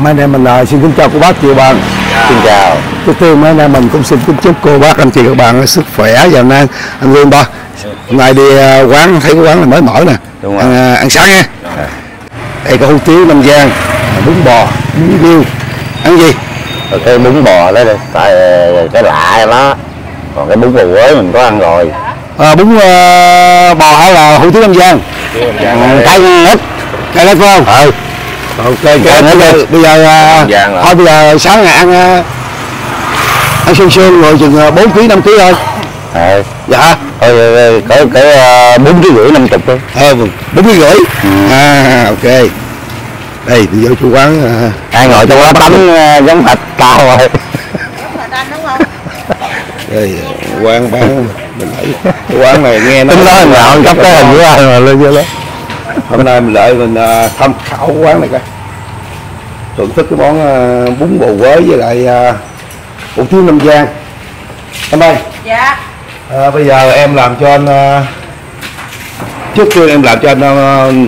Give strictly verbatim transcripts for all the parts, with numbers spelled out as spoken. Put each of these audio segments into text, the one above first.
mấy anh em mình uh, xin kính chào cô bác chị bạn. Xin chào. Trước tiên mấy anh em mình cũng xin kính chúc cô bác anh chị các bạn sức khỏe và nay anh Vương ba. Hôm nay đi uh, quán thấy cái quán này mới mở nè. Đúng ăn, uh, ăn sáng nha. À. Đây có hủ tiếu Nam Giang, bún bò, bún riêu. Ăn gì? Rồi cái bún bò đó đi, tại cái lạ đó. Còn cái bún bò Quế mình có ăn rồi. À, bún uh, bò hay là hủ tiếu Nam Giang? À, cái ít, cái ít phải không? Ừ. Ok, cái bây giờ bây giờ uh, thôi bây giờ sáng ngày ăn uh, ăn sương sương rồi chừng bốn ký năm ký thôi. Ừ. Dạ. Thôi cái cái bốn ký rưỡi năm chục thôi. Ờ bốn ký rưỡi. Ừ. À ok. Đây thì vô chủ quán uh, ai ngồi trong đó tắm uh, giống thịt cao rồi. Giống thịt anh đúng không? Đây quán bán mình thấy cái quán này nghe nó tính đó mình nhậu cấp cái hình của anh mà lên vô đó. Hôm nay mình lại mình uh, tham khảo cái quán này coi, thưởng thức cái món uh, bún bò Quế với lại uh, hủ tiếu Nam Giang. Em ơi. Dạ. À, bây giờ em làm cho anh uh, trước tiên em làm cho anh uh,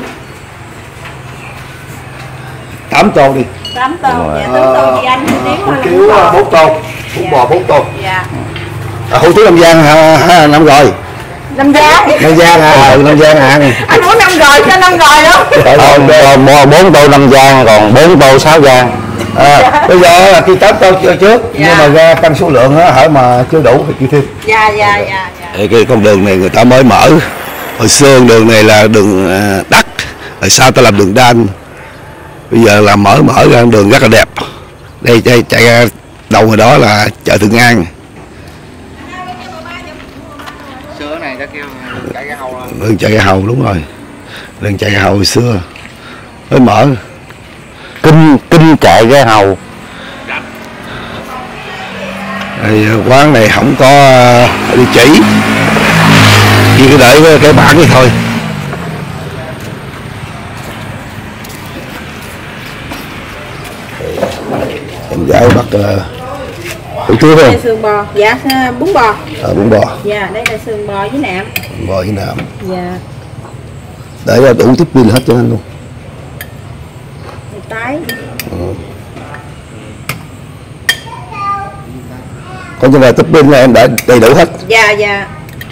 tám tô đi. tám tô. Dạ tám tô thì anh hủ tiếu bốn tô, bún bò bốn tô. Dạ. À, hủ tiếu Nam Giang hả? Năm rồi. Nam Giang. Nam Giang à, ừ, Nam Giang à. Anh muốn năm rồi cho năm rồi luôn. Còn bốn tô Nam Giang, còn bốn tô sáu Giang. À, dạ. Bây giờ là khi tám tô trước, dạ. Nhưng mà ra tăng số lượng á, hả mà chưa đủ thì kêu thêm. Dạ dạ dạ. Đây, cái con đường này người ta mới mở. Hồi xưa đường này là đường đất, rồi sau ta làm đường đan. Bây giờ là mở mở ra đường rất là đẹp. Đây chạy, chạy ra đầu hồi đó là chợ Thượng An. Xưa này ta kêu chạy cái hầu rồi. Đường chạy hầu đúng rồi. Đường chạy hầu hồi xưa mới mở. Kinh kinh chạy cái hầu. Đây, quán này không có địa chỉ, chỉ cứ đợi cái, cái bảng này thôi. Em gái bắt uh, hủ tiếu không? Đây sườn bò, dạ bún bò. À, bún bò. Dạ đây là sườn bò với nạm. Bún bò với nạm. Dạ. Để ra đủ tiếp pin hết cho anh luôn. Tái. Ừ. Còn như là topping là em đã đầy đủ hết. Dạ dạ.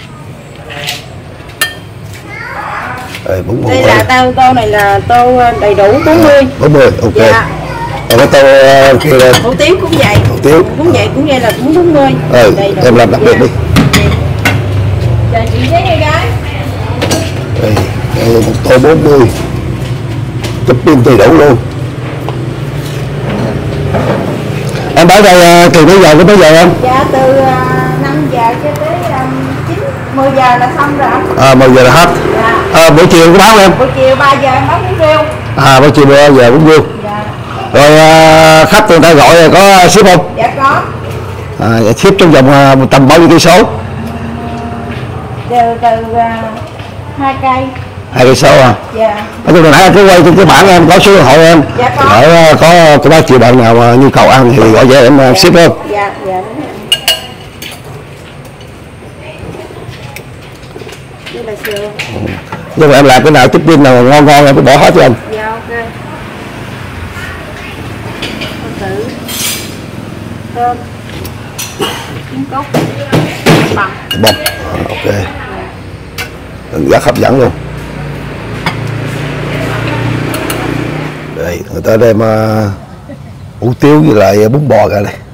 Đây, bún bò đây là tô tô này là tô đầy đủ bốn mươi. bốn mươi, ok. Dạ. Còn cái tô kia là hủ tiếu cũng vậy. Hủ tiếu. Cũng vậy cũng vậy là cũng bốn mươi. Ừ, em làm đặc biệt đi. Dạ chị thấy đây gái. Đây, đây một tô bốn mươi. Topping đầy đủ luôn. Em bán đây từ bây giờ đến bây giờ không? Dạ từ uh, năm giờ cho tới um, chín, mười giờ là xong rồi. À mười giờ là hết. Dạ. À, buổi chiều có bán không em? Buổi chiều ba giờ em bán bún riêu. À buổi chiều ba giờ bún riêu. Dạ. Rồi à, khách người ta gọi là có ship không? Dạ có. À, ship trong vòng à, tầm bao nhiêu cây số? Từ từ uh, hai cây. Hai cây số à? Dạ. Nói chung là nãy cứ quay trên cái bảng em có số điện thoại em. Dạ có. Để có có bác chị bạn nào mà nhu cầu ăn thì gọi về em Dạ. ship không? Dạ dạ đúng rồi. Đây là sườn. Nhưng mà em làm cái nào tiếp pin nào ngon ngon em cứ bỏ hết cho anh. Dạ ok. Tử. Thơm. Trứng cốt. Bằng. Bông. Ok. Rất hấp dẫn luôn. Đây, người ta đem uh, hủ tiếu với lại bún bò ra đây.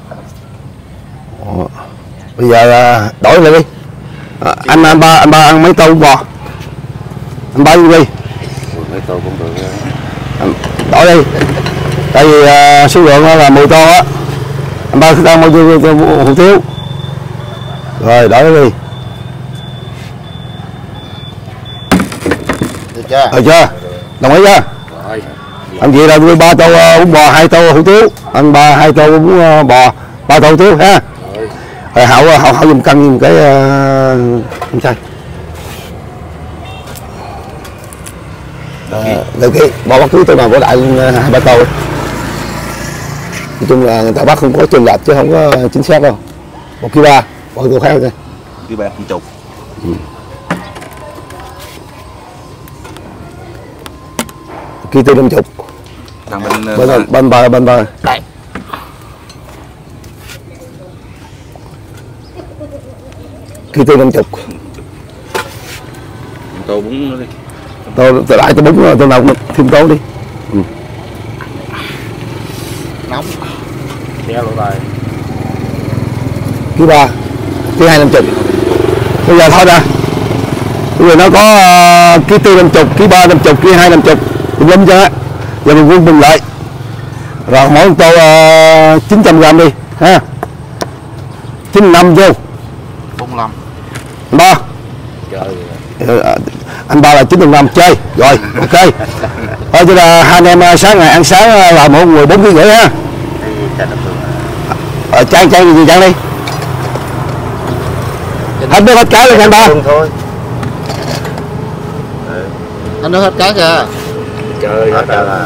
Đó. Bây giờ uh, đổi lại đi. À, anh anh ba anh ba ăn mấy tô bún bò? Anh ba đi. Mấy tô cũng được. Anh, đổi đi. Tại vì uh, số lượng là mười tô á. Anh ba thích ăn bao nhiêu hủ tiếu? Rồi đổi đi. Được chưa? Được chưa? Đồng ý chưa? Rồi. Anh chị là ba tô uh, bún bò, hai tô hủ tiếu. Anh ba hai tô bún uh, bò, ba tô hủ tiếu ha. Rồi. Rồi Hậu Hậu Hậu dùng cân dùng cái uh, không sai. À, được cái bò bắt cứ tô nào của đại hai ba tô. Nói chung là người ta bắt không có chênh lệch chứ không có chính xác đâu. Một ký ba, bỏ tô khác thôi. Ký ba trăm chục. Ừ. Ký tư năm chục. Thằng bên bên bên bên bờ bên bờ đây. kia tôi năm chục. Tô bún nữa đi. Tôi tôi lại tôi bún tôi nào thêm tô đi. Ừ. Nóng. Kéo lỗ tai. Thứ ba, thứ hai năm chục. Bây giờ thôi ra. Bây giờ nó có uh, ký tư năm chục, ký ba năm chục, ký hai năm chục, mình lâm cho á. Giờ mình quân bình lại. Rồi mỗi tô uh, chín trăm gram đi ha. chín mươi lăm vô. bốn mươi lăm. Ba. Trời. Ờ, anh ba là chín mươi lăm chơi. Rồi, ok. Thôi chứ là hai anh em sáng ngày ăn sáng là mỗi người bốn ký rưỡi ha. Ờ, chan chan gì chan đi. Hết nước hết cá luôn anh ba. Thôi. Anh nước hết cá kìa. Trời hết à.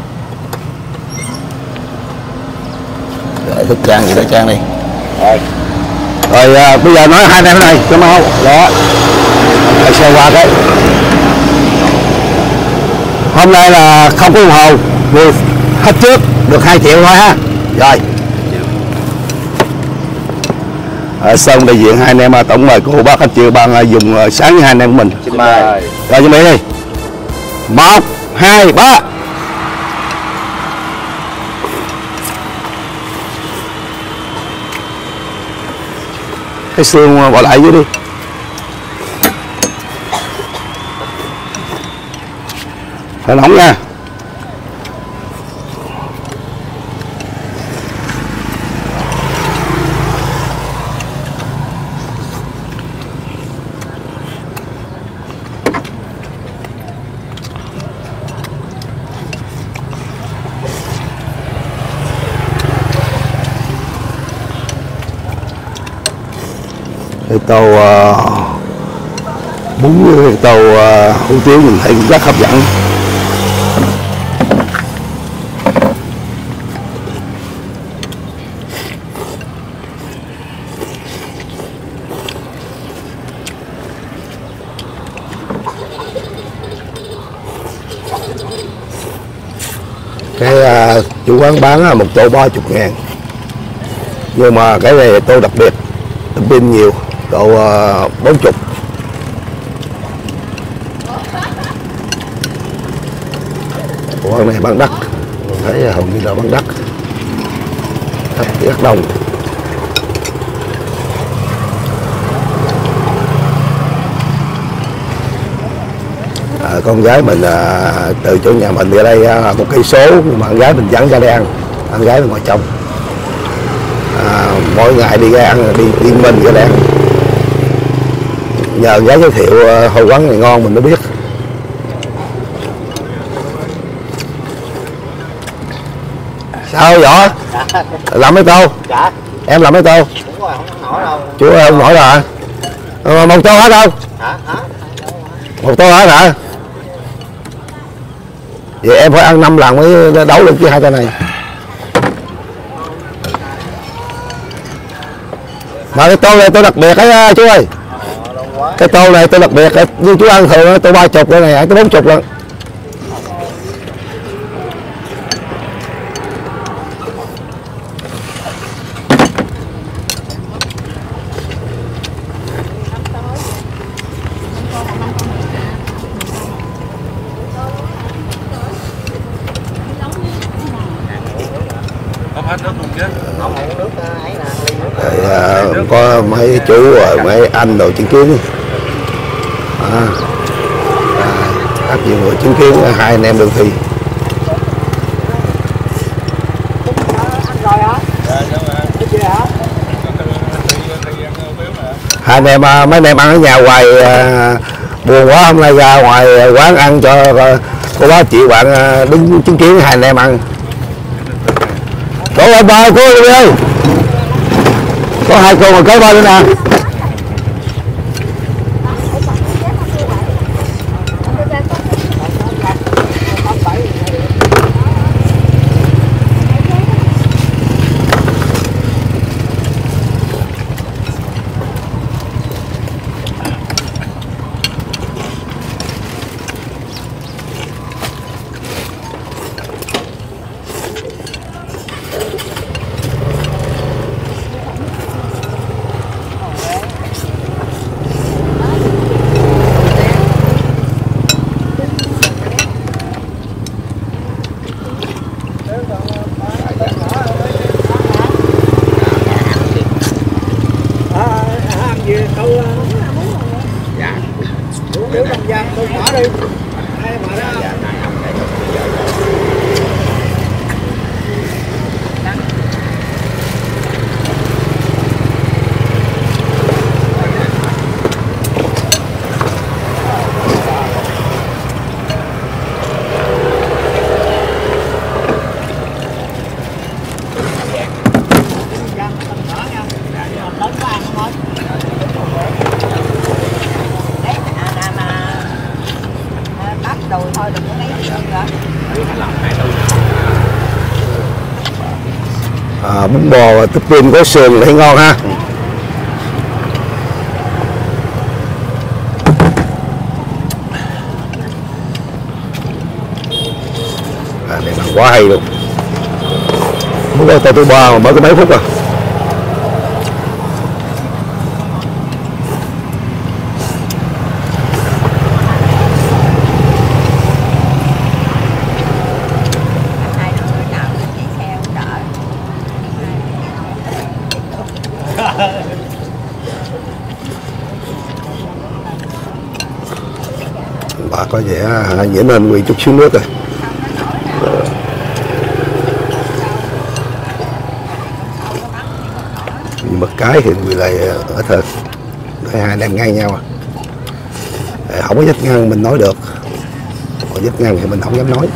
Rồi thức chan gì đó chan đi. Rồi. Rồi à, bây giờ nói hai anh em này cho mau. Đó. Rồi xe qua cái. Hôm nay là không có đồng hồ, vừa hết trước được hai triệu thôi ha. Rồi. À, xong đại diện hai anh em tổng mời cô bác anh chị bằng dùng sáng với hai anh em của mình. Xin mời. Rồi chuẩn bị đi. Một, hai, ba. Cái xương bỏ lại dưới đi. Phải nóng nha. Cái tô uh, bún với cái tô uh, hủ tiếu mình thấy cũng rất hấp dẫn. Cái uh, chủ quán bán một tô ba mươi ngàn, nhưng mà cái này tô đặc biệt, pin nhiều, độ uh, bốn mươi. Quán này bán đắt, thấy hầu như là bán đắt, đắt rất đông. À, con gái mình à, từ chỗ nhà mình về đây à, một cây số, nhưng mà con gái mình dẫn ra đây ăn, con gái mình ngồi trong. À, mỗi ngày đi ra ăn, đi yên mình ra đây ăn. Nhờ gái giới thiệu uh, hồi quán này ngon mình mới biết. Sao võ? Làm mấy tô? Dạ. Em làm mấy tô? Đúng rồi, không nổi đâu. Chú không nổi rồi hả? À, một tô hết không? Hả? Hả? Một tô hết hả? Vậy em phải ăn năm lần mới đấu được cái hai tô này. Mà cái tô này tôi đặc biệt ấy chú ơi. Cái tô này tôi đặc biệt, như chú ăn thường tôi ba chục, cái này ăn tới bốn chục lần. Rồi, à, có mấy chú rồi mấy anh đồ chứng kiến à, à, các nhiều người chứng kiến hai anh em đường thi. Hai anh em mấy anh em ăn ở nhà hoài à, buồn quá, hôm nay ra ngoài quán ăn cho cô bác chị bạn đứng chứng kiến hai anh em ăn. Cô ơi ba, cô ơi, có hai cô mà kế ba nữa nè. À, bún bò topping có sườn thấy ngon ha. À, này là quá hay luôn. Bún bò tô ba mà mới có mấy phút à. Bà có vẻ nhảy lên quỳ chút xíu nước rồi. Nhưng mà cái thì quỳ lại ở thật. Hai hai đang ngang nhau à. Không có vách ngăn mình nói được. Còn vách ngăn thì mình không dám nói.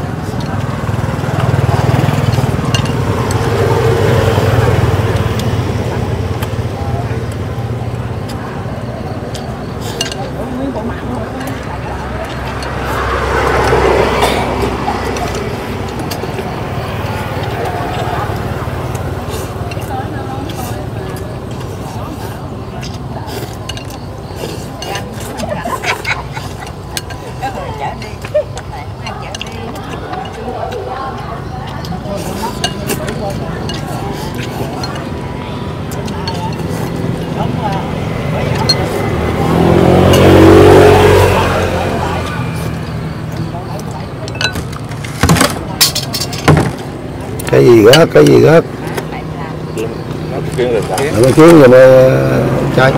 Cái gì gớt, cái gì gớt. Nó kiếm rồi nó kiếm rồi mà trai.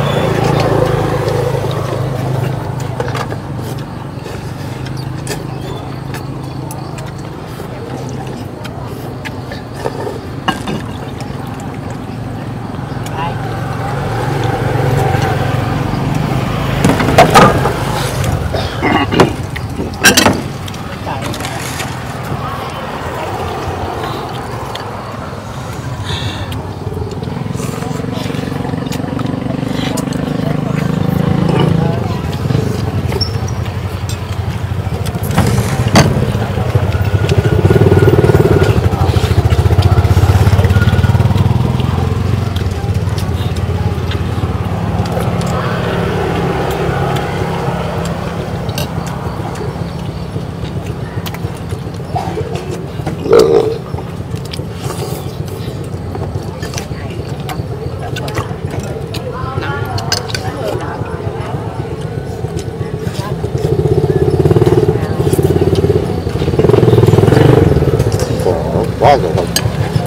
Quá rồi không.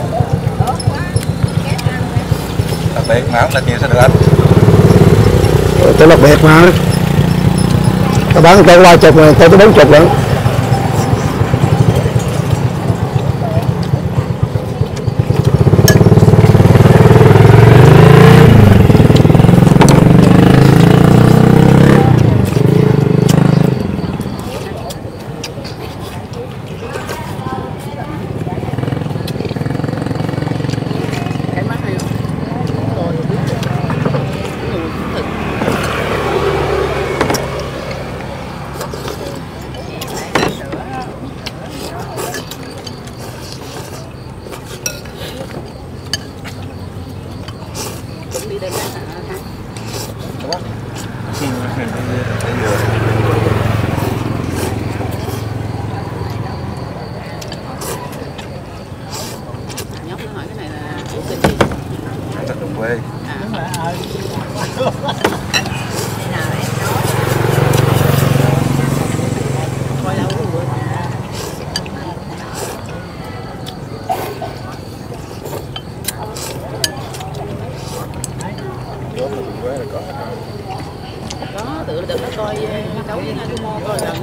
Đặc biệt mà không là nhiều sao được anh? Tôi đặc biệt mà. Tao bán tôi ba chục rồi, tôi tới bốn chục rồi. Nhóc nó hỏi cái này là của tên gì? Rất đồng quê. tự được nó coi đấu với anh mua coi lần.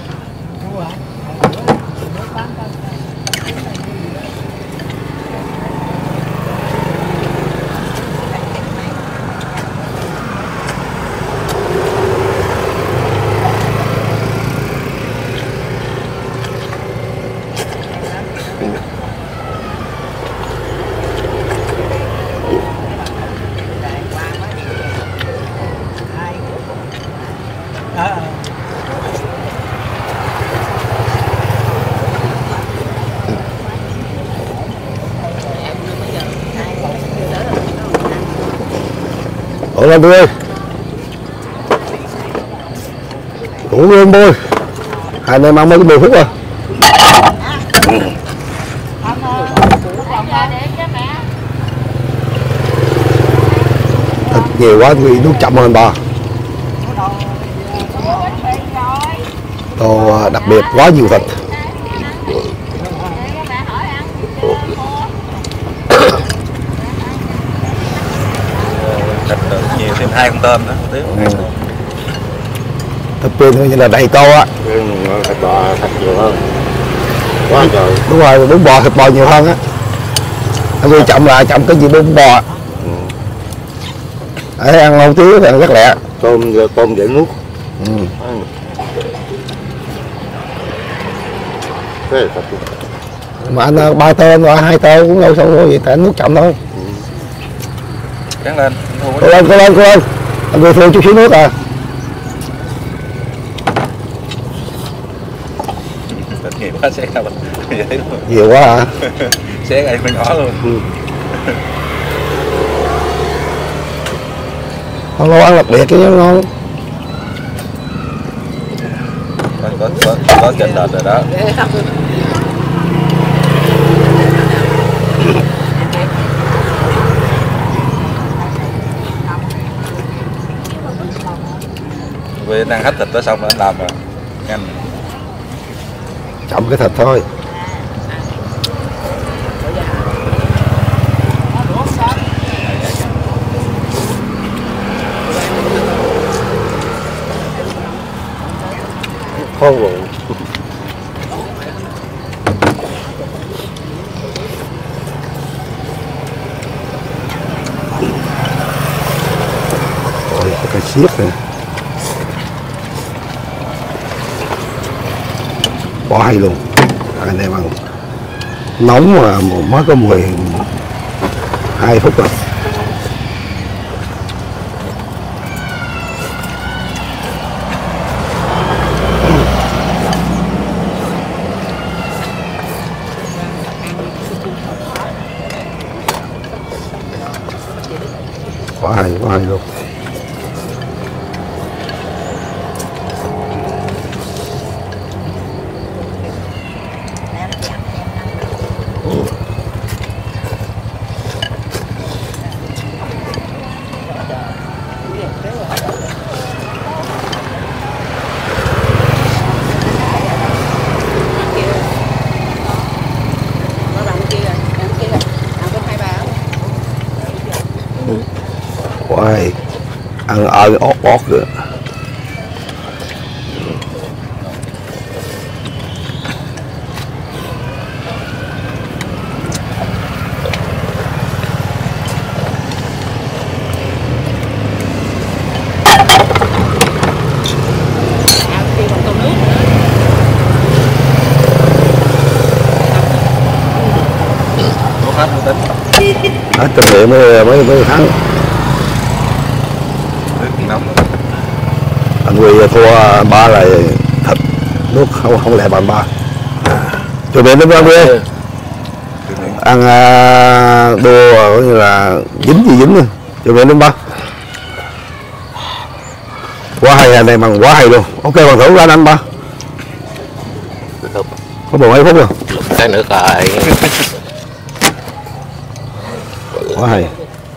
Ủa lên ơi, uống lên bôi, hai anh em ăn mấy cái mười phút rồi. Thịt nhiều quá thì nuốt chậm hơn bà. Đồ đặc biệt quá nhiều thịt. Thịt nhiều thêm hai con tôm nữa tiếp. Ừ. Thịt pin như là đầy tô á. Ừ, thịt bò thịt nhiều hơn quá trời. Đúng rồi, bún bò thịt bò nhiều hơn á. Anh tôi chậm lại chậm cái gì bún bò. Ừ. Đấy, ăn lâu tí thì rất lẹ. Tôm tôm dễ nuốt. Ừ. Thế là thịt. Mà anh ba tô và hai tô cũng lâu xong rồi vậy tại anh nuốt chậm thôi. Cắn lên. Cô lên, cô lên, cô lên. Anh vừa thường chút xíu nước à. Thịt nhiều quá xé ra vậy luôn. Nhiều quá hả? Xé ra con nhỏ luôn. Ừ. Không lâu ăn đặc biệt cái ngon. Có có có, có trên lệch rồi đó. Vì anh ăn hết thịt đó xong rồi anh làm rồi nhanh. Chậm cái thịt thôi. Không rồi. Ôi, có cái xiết này. Quá hay luôn. Anh em ăn nóng mà mới có mười hai phút rồi. Quá hay, quá hay luôn. Quá hay. Ăn ơi ót ót rồi. Hết luôn tính. Hết tình nguyện mới mới mới thắng. Nước nóng. Anh Huy thua ba là thịt nước không không lẹ bằng ba. Chuẩn bị đến ba mươi. Ăn uh, đua coi như là dính gì dính nữa. Chuẩn bị đến ba. Quá hay anh em bằng quá hay luôn. Ok bằng thử ra anh ba. Có mười mấy phút rồi. Cái nữa cài. Quá hay.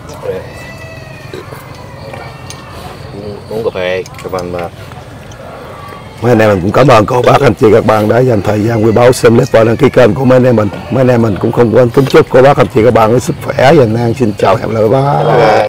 Uống cà phê các bạn mà Mấy anh em mình cũng cảm ơn cô bác anh chị các bạn đã dành thời gian quý báu xem clip và đăng ký kênh của mấy anh em mình. Mấy anh em mình cũng không quên kính chúc cô bác anh chị các bạn với sức khỏe và an. Xin chào hẹn gặp lại. Bye.